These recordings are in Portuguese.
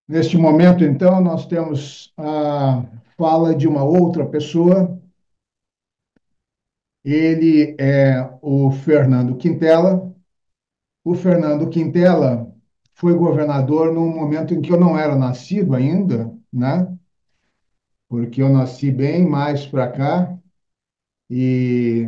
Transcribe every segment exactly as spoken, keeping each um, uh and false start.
Neste momento, então, nós temos a fala de uma outra pessoa. Ele é o Fernando Quintela. O Fernando Quintela foi governador num momento em que eu não era nascido ainda, né? Porque eu nasci bem mais para cá. E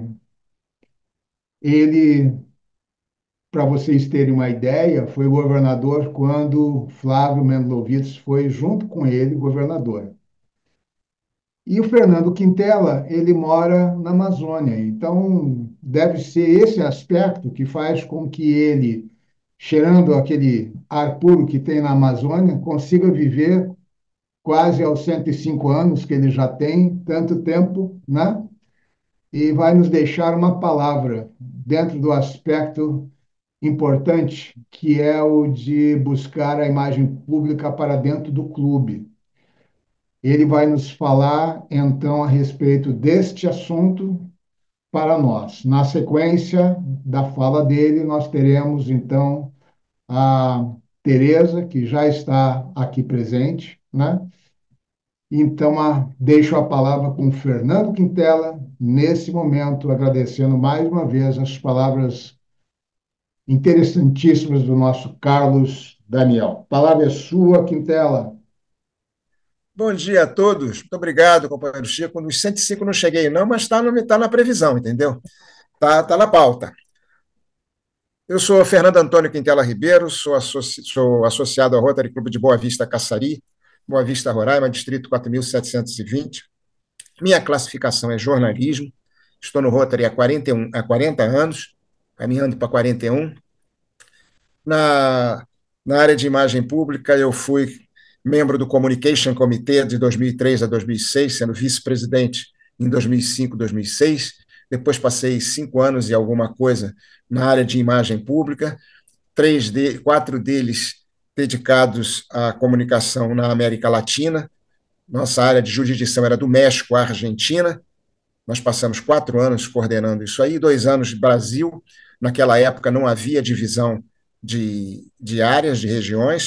ele, para vocês terem uma ideia, foi governador quando Flávio Mendelowitz foi junto com ele governador. E o Fernando Quintela, ele mora na Amazônia, então deve ser esse aspecto que faz com que ele, cheirando aquele ar puro que tem na Amazônia, consiga viver quase aos cento e cinco anos que ele já tem, tanto tempo, né? E vai nos deixar uma palavra dentro do aspecto importante, que é o de buscar a imagem pública para dentro do clube. Ele vai nos falar, então, a respeito deste assunto para nós. Na sequência da fala dele, nós teremos, então, a Tereza, que já está aqui presente, né? Então, a, deixo a palavra com o Fernando Quintela, nesse momento, agradecendo mais uma vez as palavras interessantíssimas do nosso Carlos Daniel. A palavra é sua, Quintela. Bom dia a todos. Muito obrigado, companheiro Chico. Nos cento e cinco não cheguei, não, mas está tá na previsão, entendeu? Está tá na pauta. Eu sou Fernando Antônio Quintela Ribeiro, sou, associ, sou associado ao Rotary Clube de Boa Vista Caçari, Boa Vista, Roraima, distrito quatro mil setecentos e vinte. Minha classificação é jornalismo. Estou no Rotary há quarenta, e um, há quarenta anos, caminhando para quarenta e um. Na, na área de imagem pública, eu fui membro do Communication Committee de dois mil e três a dois mil e seis, sendo vice-presidente em dois mil e cinco, dois mil e seis. Depois passei cinco anos e alguma coisa na área de imagem pública, três de, quatro deles dedicados à comunicação na América Latina. Nossa área de jurisdição era do México à Argentina. Nós passamos quatro anos coordenando isso aí, dois anos de Brasil. Naquela época não havia divisão de, de áreas, de regiões,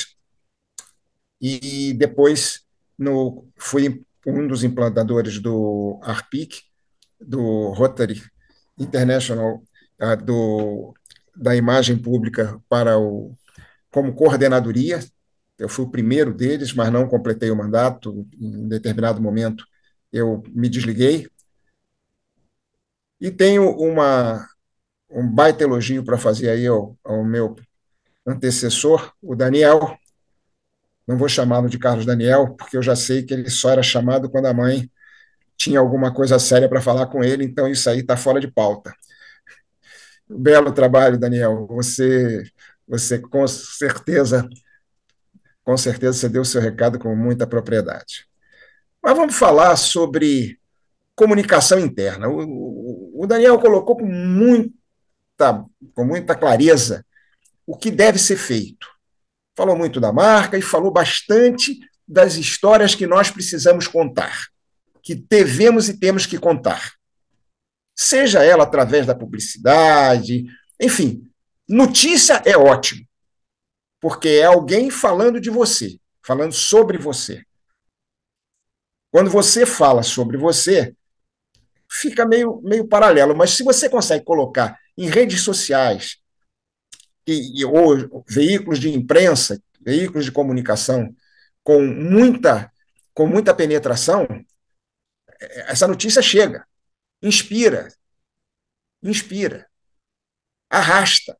e depois no, fui um dos implantadores do ARPIC, do Rotary International, uh, do, da imagem pública para o, como coordenadoria. Eu fui o primeiro deles, mas não completei o mandato. Em determinado momento, eu me desliguei. E tenho uma, um baita elogio para fazer aí ao, ao meu antecessor, o Daniel. Não vou chamá-lo de Carlos Daniel, porque eu já sei que ele só era chamado quando a mãe tinha alguma coisa séria para falar com ele, então isso aí está fora de pauta. Belo trabalho, Daniel. Você, você com certeza, com certeza você deu o seu recado com muita propriedade. Mas vamos falar sobre comunicação interna. O, o, o Daniel colocou com muita, com muita clareza o que deve ser feito. Falou muito da marca e falou bastante das histórias que nós precisamos contar, que devemos e temos que contar. Seja ela através da publicidade, enfim, notícia é ótimo, porque é alguém falando de você, falando sobre você. Quando você fala sobre você, fica meio, meio paralelo, mas se você consegue colocar em redes sociais e, ou veículos de imprensa, veículos de comunicação, com muita, com muita penetração, essa notícia chega, inspira, inspira, arrasta.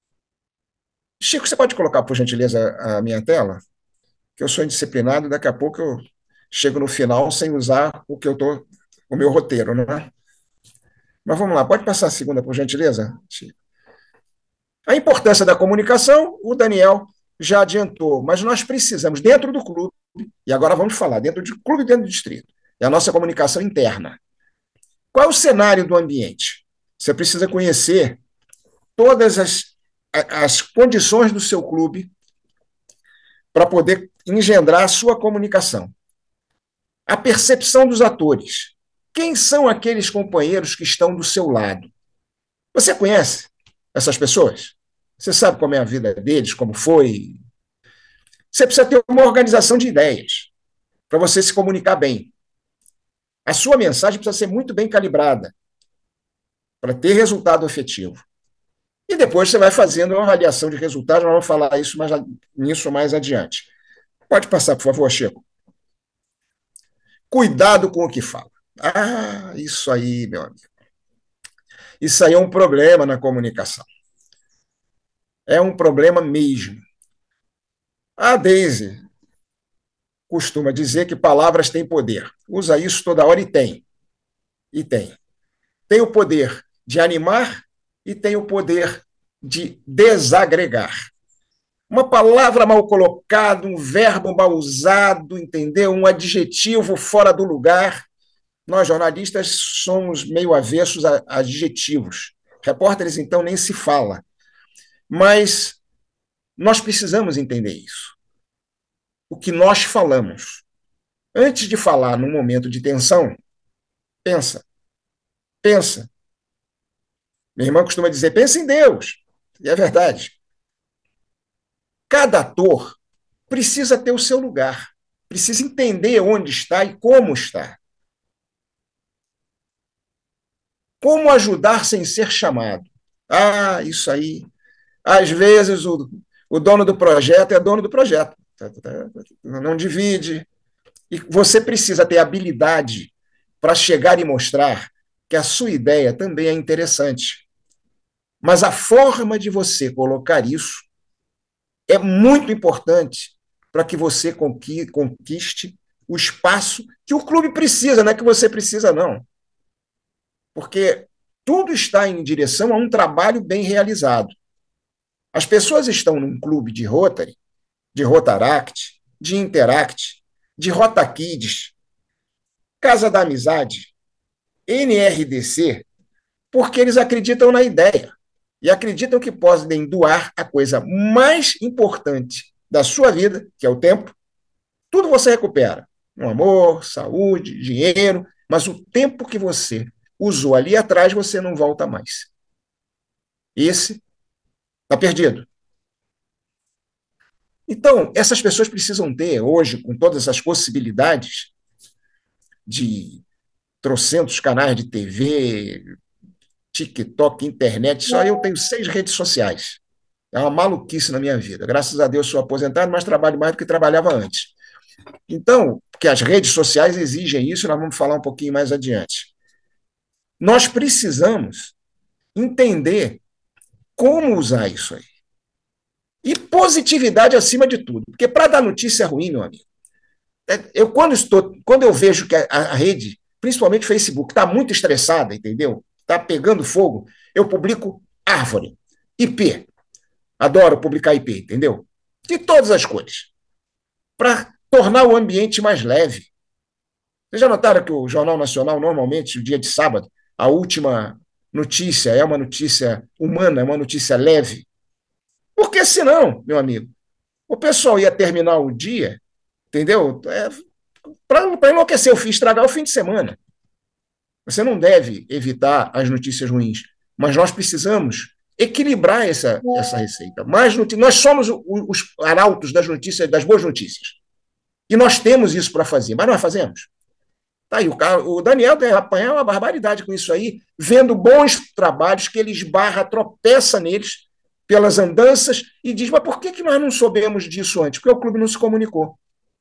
Chico, você pode colocar, por gentileza, a minha tela? Que eu sou indisciplinado e daqui a pouco eu chego no final sem usar o que eu tô, o meu roteiro, né? Mas vamos lá, pode passar a segunda, por gentileza, Chico? A importância da comunicação, o Daniel já adiantou, mas nós precisamos, dentro do clube, e agora vamos falar, dentro do clube e dentro do distrito, é a nossa comunicação interna. Qual é o cenário do ambiente? Você precisa conhecer todas as, as condições do seu clube para poder engendrar a sua comunicação. A percepção dos atores. Quem são aqueles companheiros que estão do seu lado? Você conhece essas pessoas? Você sabe como é a vida deles, como foi? Você precisa ter uma organização de ideias para você se comunicar bem. A sua mensagem precisa ser muito bem calibrada para ter resultado efetivo. E depois você vai fazendo uma avaliação de resultados, nós vamos falar isso mais, nisso mais adiante. Pode passar, por favor, Chico. Cuidado com o que fala. Ah, isso aí, meu amigo. Isso aí é um problema na comunicação. É um problema mesmo. A Daisy costuma dizer que palavras têm poder. Usa isso toda hora e tem. E tem. Tem o poder de animar e tem o poder de desagregar. Uma palavra mal colocada, um verbo mal usado, entendeu? Um adjetivo fora do lugar. Nós, jornalistas, somos meio avessos a adjetivos. Repórteres, então, nem se fala. Mas nós precisamos entender isso. O que nós falamos. Antes de falar num momento de tensão, pensa. Pensa. Minha irmã costuma dizer, pensa em Deus. E é verdade. Cada ator precisa ter o seu lugar. Precisa entender onde está e como está. Como ajudar sem ser chamado? Ah, isso aí. Às vezes o, o dono do projeto é dono do projeto. Não divide. E você precisa ter habilidade para chegar e mostrar que a sua ideia também é interessante. Mas a forma de você colocar isso é muito importante para que você conquiste o espaço que o clube precisa, não é que você precisa, não. Porque tudo está em direção a um trabalho bem realizado. As pessoas estão num clube de Rotary, de Rotaract, de Interact, de Rotakids, Casa da Amizade, N R D C, porque eles acreditam na ideia e acreditam que podem doar a coisa mais importante da sua vida, que é o tempo. Tudo você recupera. Um amor, saúde, dinheiro, mas o tempo que você usou ali atrás, você não volta mais. Esse está perdido. Então, essas pessoas precisam ter, hoje, com todas essas possibilidades de trocentos canais de T V, TikTok, internet, só eu tenho seis redes sociais. É uma maluquice na minha vida. Graças a Deus sou aposentado, mas trabalho mais do que trabalhava antes. Então, porque as redes sociais exigem isso, nós vamos falar um pouquinho mais adiante. Nós precisamos entender como usar isso aí. E positividade acima de tudo. Porque para dar notícia ruim, meu amigo, eu quando estou, quando eu vejo que a, a rede, principalmente o Facebook, está muito estressada, entendeu? Está pegando fogo, eu publico árvore, I P. Adoro publicar I P, entendeu? De todas as cores. Para tornar o ambiente mais leve. Vocês já notaram que o Jornal Nacional, normalmente, o dia de sábado, a última notícia é uma notícia humana, é uma notícia leve? Porque senão, meu amigo, o pessoal ia terminar o dia, entendeu? É, para enlouquecer o fim, estragar o fim de semana. Você não deve evitar as notícias ruins, mas nós precisamos equilibrar essa, essa receita. Mais nós somos os arautos das notícias, das boas notícias. E nós temos isso para fazer, mas nós fazemos. Tá aí, o, o Daniel tem apanhar uma barbaridade com isso aí, vendo bons trabalhos que ele esbarra, tropeça neles pelas andanças e diz, mas por que, que nós não soubemos disso antes? Porque o clube não se comunicou.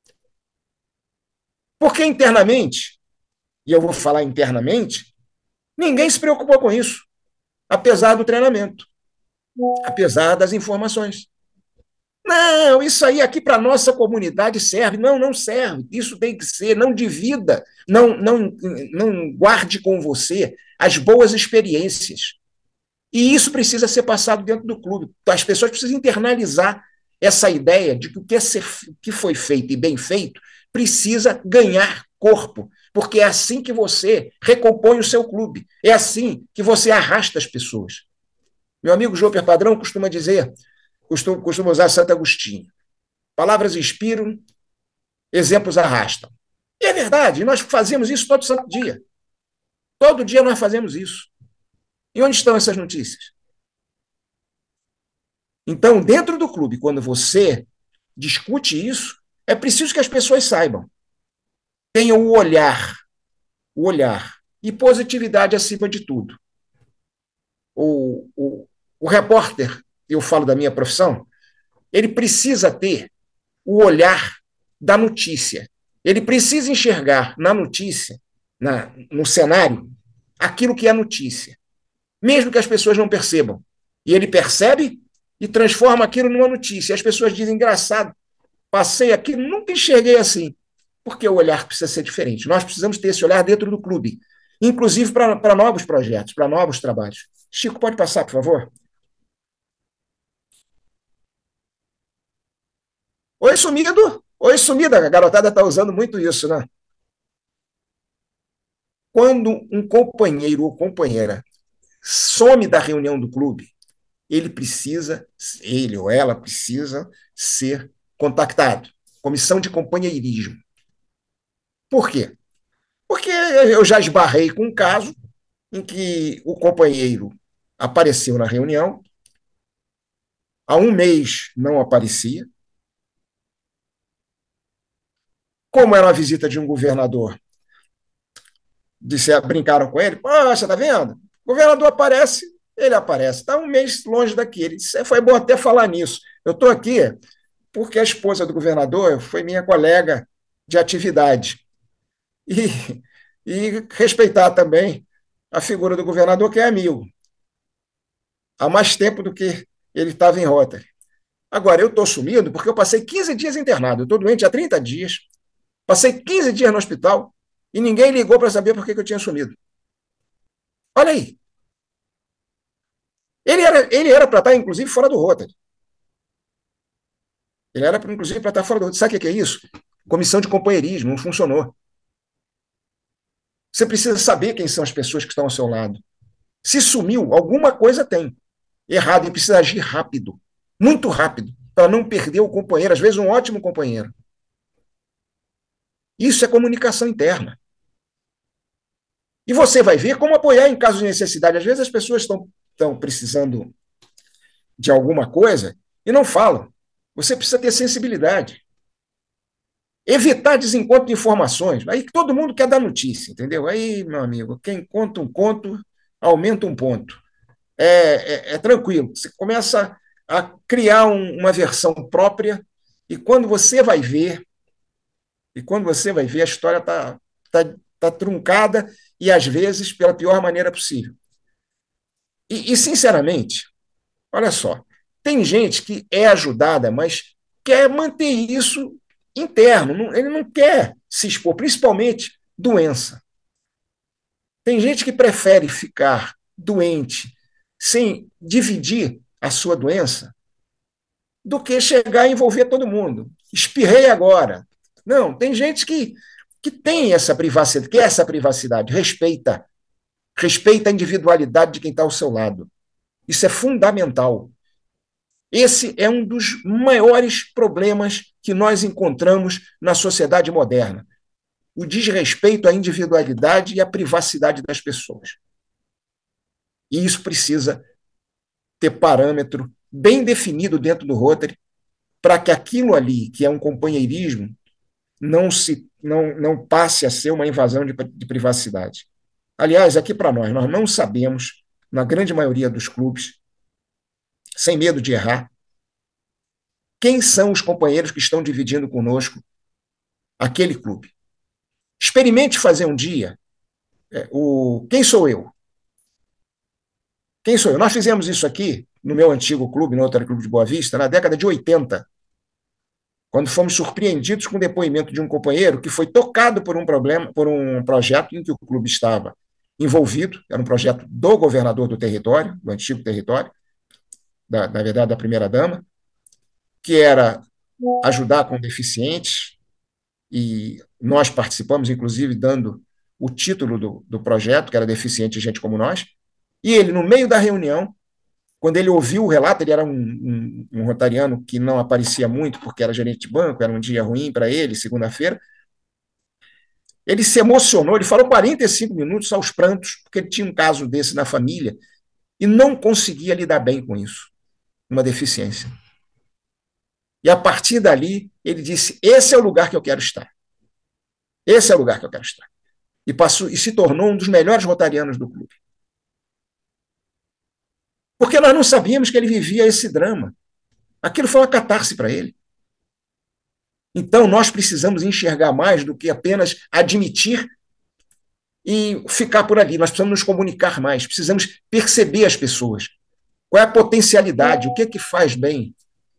Porque internamente, e eu vou falar internamente, ninguém se preocupou com isso, apesar do treinamento, apesar das informações. Não, isso aí aqui para a nossa comunidade serve. Não, não serve. Isso tem que ser. Não divida, não, não, não guarde com você as boas experiências. E isso precisa ser passado dentro do clube. As pessoas precisam internalizar essa ideia de que o que, é ser, que foi feito e bem feito precisa ganhar corpo, porque é assim que você recompõe o seu clube. É assim que você arrasta as pessoas. Meu amigo Joper Padrão costuma dizer... Costumo, costumo usar Santo Agostinho. Palavras inspiram, exemplos arrastam. E é verdade, nós fazemos isso todo santo dia. Todo dia nós fazemos isso. E onde estão essas notícias? Então, dentro do clube, quando você discute isso, é preciso que as pessoas saibam. Tenham o olhar, o olhar, e positividade acima de tudo. O, o, o repórter, eu falo da minha profissão, ele precisa ter o olhar da notícia. Ele precisa enxergar na notícia, na, no cenário, aquilo que é notícia, mesmo que as pessoas não percebam. E ele percebe e transforma aquilo numa notícia. As pessoas dizem, engraçado, passei aqui, nunca enxerguei assim, porque o olhar precisa ser diferente. Nós precisamos ter esse olhar dentro do clube, inclusive para novos projetos, para novos trabalhos. Chico, pode passar, por favor? Oi, sumido! Oi, sumida! A garotada está usando muito isso, né? Quando um companheiro ou companheira some da reunião do clube, ele precisa, ele ou ela precisa ser contactado. Comissão de companheirismo. Por quê? Porque eu já esbarrei com um caso em que o companheiro apareceu na reunião, há um mês não aparecia. Como era uma visita de um governador, disseram, brincaram com ele, poxa, tá vendo? O governador aparece, ele aparece. Está um mês longe daqui. Ele disse, foi bom até falar nisso. Eu estou aqui porque a esposa do governador foi minha colega de atividade. E, e respeitar também a figura do governador, que é amigo. Há mais tempo do que ele estava em Rotary. Agora, eu estou sumido porque eu passei quinze dias internado. Eu estou doente há trinta dias. Passei quinze dias no hospital e ninguém ligou para saber por que eu tinha sumido. Olha aí. Ele era ele era para estar, inclusive, fora do Rotary. Ele era, inclusive, para estar fora do Rotary. Sabe o que é isso? Comissão de companheirismo, não funcionou. Você precisa saber quem são as pessoas que estão ao seu lado. Se sumiu, alguma coisa tem errado e precisa agir rápido, muito rápido, para não perder o companheiro, às vezes um ótimo companheiro. Isso é comunicação interna. E você vai ver como apoiar em caso de necessidade. Às vezes as pessoas estão, estão precisando de alguma coisa e não falam. Você precisa ter sensibilidade. Evitar desencontro de informações. Aí todo mundo quer dar notícia, entendeu? Aí, meu amigo, quem conta um conto, aumenta um ponto. É, é, é tranquilo. Você começa a criar um, uma versão própria e quando você vai ver, e quando você vai ver, a história está tá, tá truncada e, às vezes, pela pior maneira possível. E, e, sinceramente, olha só, tem gente que é ajudada, mas quer manter isso interno, não, ele não quer se expor, principalmente doença. Tem gente que prefere ficar doente sem dividir a sua doença do que chegar e envolver todo mundo. Espirrei agora. Não, tem gente que, que tem essa privacidade, quer essa privacidade, respeita. Respeita a individualidade de quem está ao seu lado. Isso é fundamental. Esse é um dos maiores problemas que nós encontramos na sociedade moderna. O desrespeito à individualidade e à privacidade das pessoas. E isso precisa ter parâmetro bem definido dentro do Rotary para que aquilo ali, que é um companheirismo, não, se, não, não passe a ser uma invasão de, de privacidade. Aliás, aqui para nós, nós não sabemos, na grande maioria dos clubes, sem medo de errar, quem são os companheiros que estão dividindo conosco aquele clube. Experimente fazer um dia é, o quem sou eu? Quem sou eu? Nós fizemos isso aqui no meu antigo clube, no Rotary Clube de Boa Vista, na década de oitenta, quando fomos surpreendidos com o depoimento de um companheiro que foi tocado por um problema, por um projeto em que o clube estava envolvido, era um projeto do governador do território, do antigo território, da, na verdade da primeira-dama, que era ajudar com deficientes, e nós participamos, inclusive, dando o título do, do projeto, que era Deficiente e Gente Como Nós, e ele, no meio da reunião, quando ele ouviu o relato, ele era um, um, um rotariano que não aparecia muito, porque era gerente de banco, era um dia ruim para ele, segunda-feira, ele se emocionou, ele falou quarenta e cinco minutos aos prantos, porque ele tinha um caso desse na família, e não conseguia lidar bem com isso, uma deficiência. E a partir dali, ele disse, esse é o lugar que eu quero estar. Esse é o lugar que eu quero estar. E, passou, e se tornou um dos melhores rotarianos do clube. Porque nós não sabíamos que ele vivia esse drama. Aquilo foi uma catarse para ele. Então, nós precisamos enxergar mais do que apenas admitir e ficar por ali. Nós precisamos nos comunicar mais, precisamos perceber as pessoas. Qual é a potencialidade, o que é que faz bem.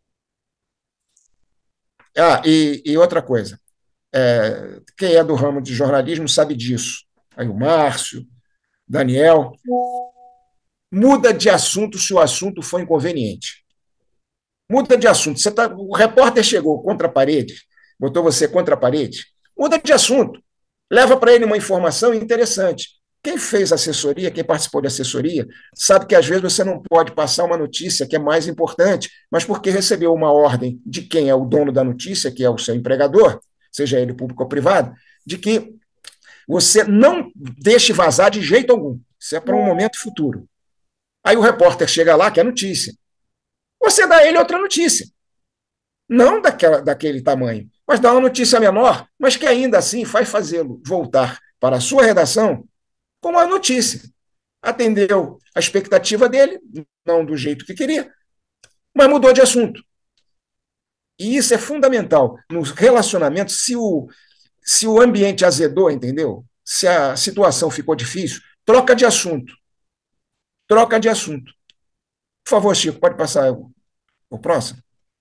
Ah, e, e outra coisa, é, quem é do ramo de jornalismo sabe disso. Aí o Márcio, Daniel, muda de assunto se o assunto for inconveniente. Muda de assunto. Você tá, o repórter chegou contra a parede, botou você contra a parede, muda de assunto. Leva para ele uma informação interessante. Quem fez assessoria, quem participou de assessoria, sabe que às vezes você não pode passar uma notícia que é mais importante, mas porque recebeu uma ordem de quem é o dono da notícia, que é o seu empregador, seja ele público ou privado, de que você não deixe vazar de jeito algum. Isso é para um momento futuro. Aí o repórter chega lá, quer notícia. Você dá a ele outra notícia. Não daquela, daquele tamanho, mas dá uma notícia menor, mas que ainda assim faz fazê-lo voltar para a sua redação com uma notícia. Atendeu a expectativa dele, não do jeito que queria, mas mudou de assunto. E isso é fundamental nos relacionamentos. Se o, se o ambiente azedou, entendeu? Se a situação ficou difícil, troca de assunto. Troca de assunto. Por favor, Chico, pode passar o, o próximo?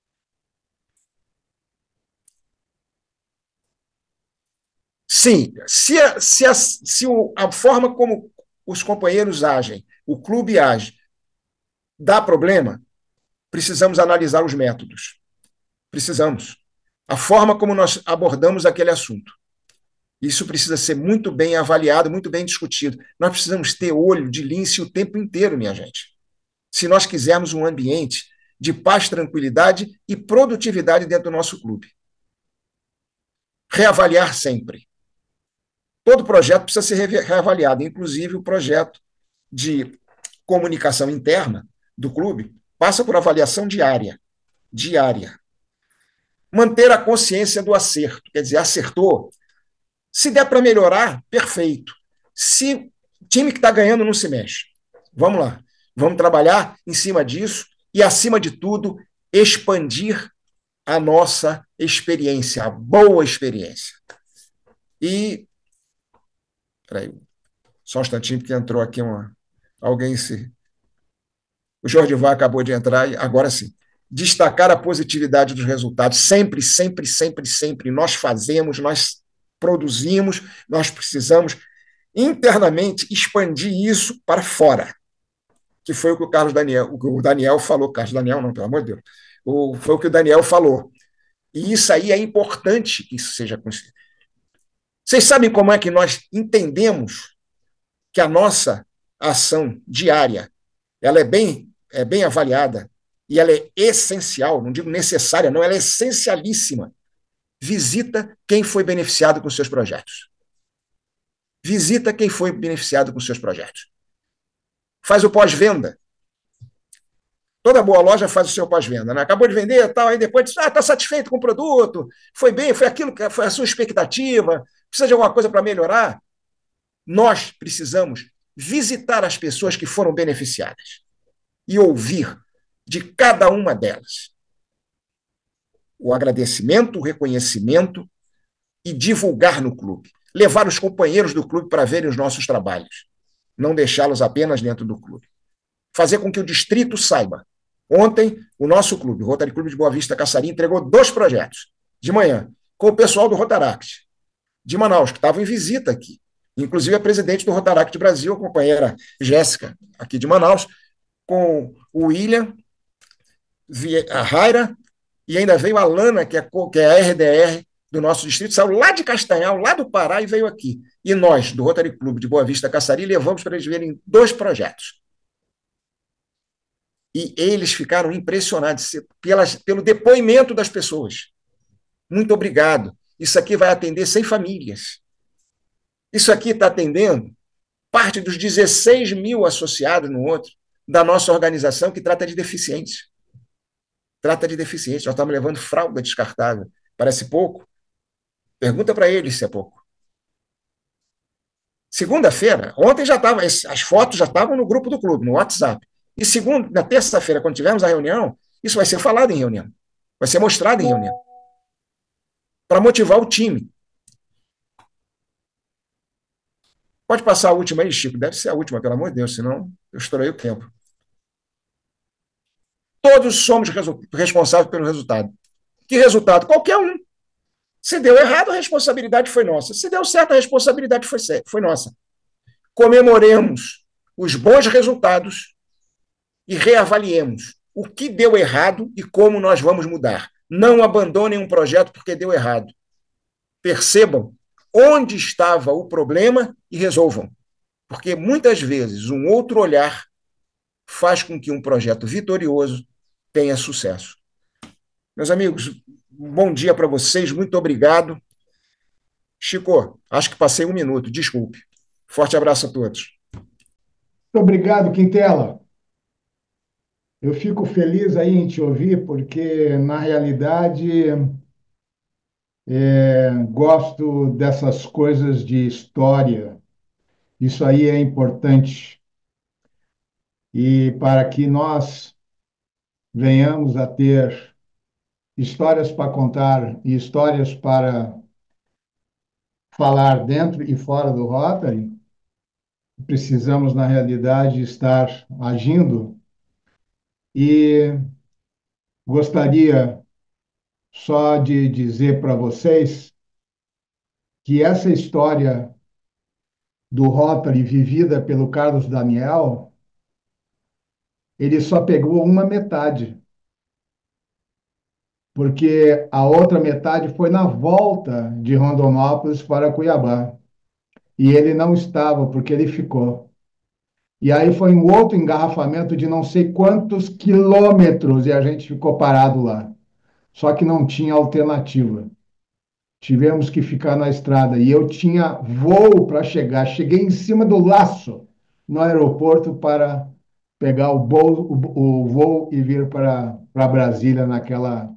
Sim, se, a, se, a, se o, a forma como os companheiros agem, o clube age, dá problema, precisamos analisar os métodos. Precisamos. A forma como nós abordamos aquele assunto. Isso precisa ser muito bem avaliado, muito bem discutido. Nós precisamos ter olho de lince o tempo inteiro, minha gente. Se nós quisermos um ambiente de paz, tranquilidade e produtividade dentro do nosso clube. Reavaliar sempre. Todo projeto precisa ser reavaliado, inclusive o projeto de comunicação interna do clube passa por avaliação diária. Diária. Manter a consciência do acerto, quer dizer, acertou. Se der para melhorar, perfeito. Se o time que está ganhando não se mexe, vamos lá. Vamos trabalhar em cima disso e, acima de tudo, expandir a nossa experiência, a boa experiência. E Peraí, só um instantinho, porque entrou aqui uma, alguém se... O Jorge Vá acabou de entrar, e agora sim. Destacar a positividade dos resultados. Sempre, sempre, sempre, sempre. Nós fazemos, nós produzimos, nós precisamos internamente expandir isso para fora. Que foi o que o Carlos Daniel, o, que o Daniel falou. Carlos Daniel, não, pelo amor de Deus. O, foi o que o Daniel falou. E isso aí é importante que isso seja conhecido. Vocês sabem como é que nós entendemos que a nossa ação diária ela é bem, é bem avaliada e ela é essencial, não digo necessária, não, ela é essencialíssima. Visita quem foi beneficiado com seus projetos. Visita quem foi beneficiado com seus projetos. Faz o pós-venda. Toda boa loja faz o seu pós-venda, né? Acabou de vender, tal, aí depois diz, ah, está satisfeito com o produto, foi bem, foi aquilo que foi a sua expectativa, precisa de alguma coisa para melhorar. Nós precisamos visitar as pessoas que foram beneficiadas e ouvir de cada uma delas o agradecimento, o reconhecimento e divulgar no clube. Levar os companheiros do clube para verem os nossos trabalhos, não deixá-los apenas dentro do clube. Fazer com que o distrito saiba. Ontem, o nosso clube, o Rotary Clube de Boa Vista Caçari, entregou dois projetos de manhã com o pessoal do Rotaract de Manaus, que estavam em visita aqui. Inclusive a presidente do Rotaract Brasil, a companheira Jéssica, aqui de Manaus, com o William, a Raira, e ainda veio a Lana, que é, que é a R D R do nosso distrito, saiu lá de Castanhal, lá do Pará, e veio aqui. E nós, do Rotary Clube de Boa Vista Caçari, levamos para eles verem dois projetos. E eles ficaram impressionados pelas, pelo depoimento das pessoas. Muito obrigado. Isso aqui vai atender cem famílias. Isso aqui está atendendo parte dos dezesseis mil associados no outro da nossa organização que trata de deficientes. trata de deficientes. Nós estamos levando fralda descartável. Parece pouco? Pergunta para eles se é pouco. Segunda-feira, ontem já estava, as fotos já estavam no grupo do clube, no WhatsApp. E segunda, na terça-feira, quando tivermos a reunião, isso vai ser falado em reunião. Vai ser mostrado em reunião. Para motivar o time. Pode passar a última aí, Chico? Deve ser a última, pelo amor de Deus, senão eu estourei o tempo. Todos somos responsáveis pelo resultado. Que resultado? Qualquer um. Se deu errado, a responsabilidade foi nossa. Se deu certo, a responsabilidade foi, foi nossa. Comemoremos os bons resultados e reavaliemos o que deu errado e como nós vamos mudar. Não abandonem um projeto porque deu errado. Percebam onde estava o problema e resolvam. Porque muitas vezes um outro olhar faz com que um projeto vitorioso tenha sucesso. Meus amigos, um bom dia para vocês, muito obrigado. Chico, acho que passei um minuto, desculpe. Forte abraço a todos. Muito obrigado, Quintela. Eu fico feliz aí em te ouvir, porque, na realidade, é, gosto dessas coisas de história. Isso aí é importante. E para que nós venhamos a ter histórias para contar e histórias para falar dentro e fora do Rotary, precisamos, na realidade, estar agindo. E gostaria só de dizer para vocês que essa história do Rotary vivida pelo Carlos Daniel, ele só pegou uma metade, porque a outra metade foi na volta de Rondonópolis para Cuiabá. E ele não estava, porque ele ficou. E aí foi um outro engarrafamento de não sei quantos quilômetros e a gente ficou parado lá. Só que não tinha alternativa. Tivemos que ficar na estrada. E eu tinha voo para chegar. Cheguei em cima do laço no aeroporto para pegar o, bolo, o, o voo e vir para, para Brasília naquela